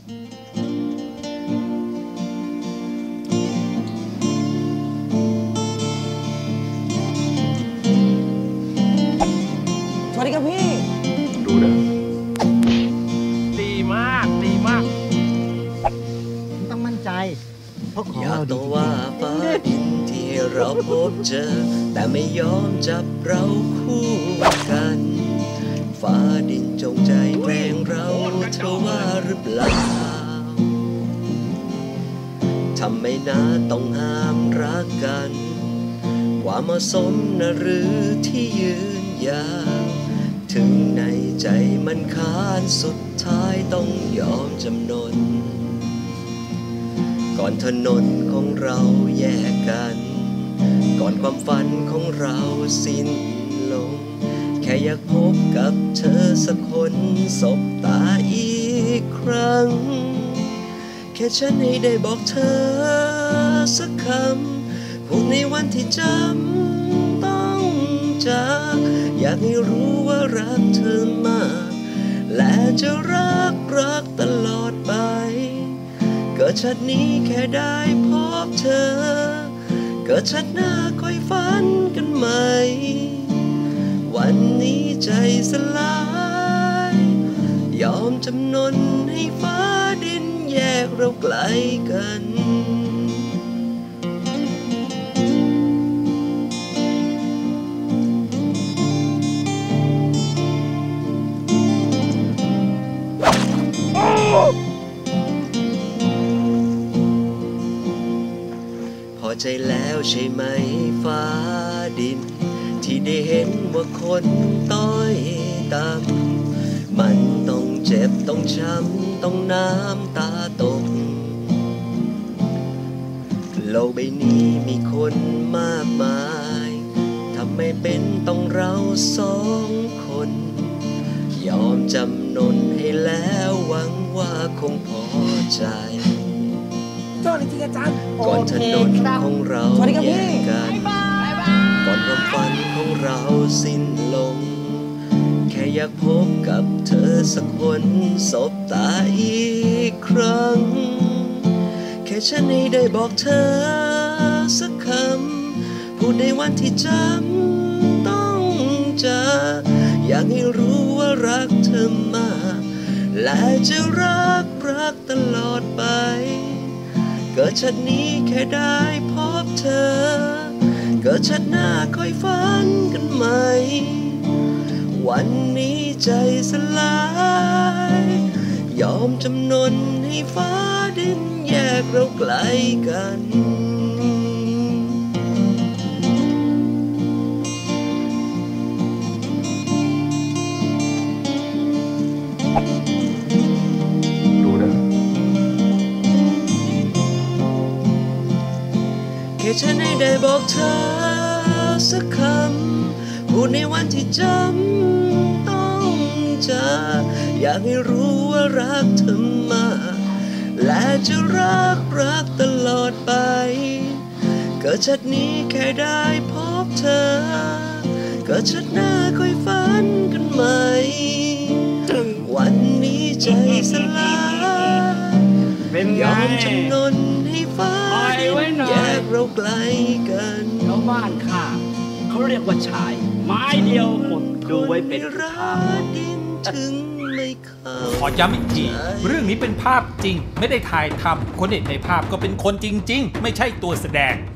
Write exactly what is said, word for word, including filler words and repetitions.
สวัสดีครับพี่ดูนะดีมากดีมากต้องมั่นใจเพราะของอยากเราตัดีวว่าฟ้าดินที่เราพบเจอแต่ไม่ยอมจับเราคู่กันฟ้าดินจงใจแกล้งเราเธอว่าหรือเปล่าทำไมนะต้องห้ามรักกันความเหมาะสมนะหรือที่ยืนยาวถึงในใจมันค้านสุดท้ายต้องยอมจำนนก่อนถนนของเราแยกกันก่อนความฝันของเราสิ้นลงแค่อยากพบกับเธอสักคนสบตาอีกครั้งแค่ฉันให้ได้บอกเธอสักคำพูดในวันที่จำต้องจากอยากให้รู้ว่ารักเธอมากและจะรักรักตลอดไปเกิดชาตินี้แค่ได้พบเธอเกิดชาติหน้าค่อยฝันกันใหม่วันนี้ใจสลายยอมจำนนให้ฟ้าดินแยกเราไกลกันพอใจแล้วใช่ไหมฟ้าดินที่ได้เห็นว่าคนต้อยต่ำมันต้องเจ็บต้องช้ำต้องน้ำตาตกโลกใบนี้มีคนมากมายทำไมเป็นต้องเราสองคนยอมจำนนให้แล้วหวังว่าคงพอใจสวัสดีที่อาจารย์ก่อนถนนของเราแยกกันก่อนความฝันของเราสิ้นลงแค่อยากพบกับเธอสักคนสบตาอีกครั้งแค่ฉันให้ได้บอกเธอสักคำพูดในวันที่จำต้องจากอยากให้รู้ว่ารักเธอมากและจะรักรักตลอดไปเกิดชาตินี้แค่ได้พบเธอเกิดชาติหน้าค่อยฝันกันใหม่วันนี้ใจสลายยอมจำนนให้ฟ้าดินแยกเราไกลกันดูนะแค่ฉันให้ได้บอกเธอสักคำพูดในวันที่จำต้องจากอยากให้รู้ว่ารักเธอมากและจะรักรักตลอดไปเกิดชาตินี้แค่ได้พบเธอเกิดชาติหน้าค่อยฝันกันใหม่วันนี้ใจสลายยอมจำนนให้ฟ้าดินแยกเราไกลกันชาวบ้านข้าเขาเรียกว่าชายไม้เดียวหมดดูไว้เป็นทางดินถึงไม่เข้าขอย้ำอีกทีเรื่องนี้เป็นภาพจริงไม่ได้ถ่ายทำคนเห็นในภาพก็เป็นคนจริงๆไม่ใช่ตัวแสดง